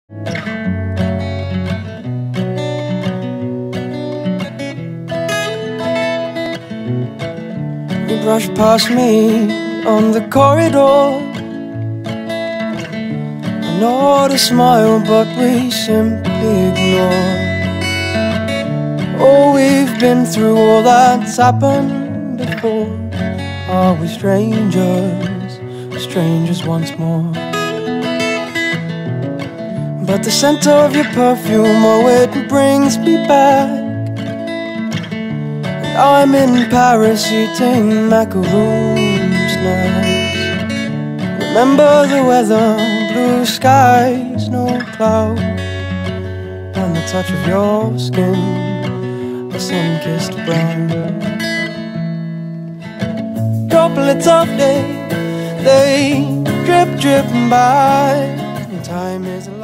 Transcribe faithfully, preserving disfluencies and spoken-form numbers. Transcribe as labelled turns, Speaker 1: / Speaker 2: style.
Speaker 1: You brush past me on the corridor. I know to smile, but we simply ignore. Oh, we've been through all that's happened before. Are we strangers, strangers once more? But the scent of your perfume, oh, it brings me back. And I'm in Paris eating macaroon snacks. Remember the weather, blue skies, no clouds, and the touch of your skin, a sun-kissed brown. Droplets of day, they drip, drip by. Time is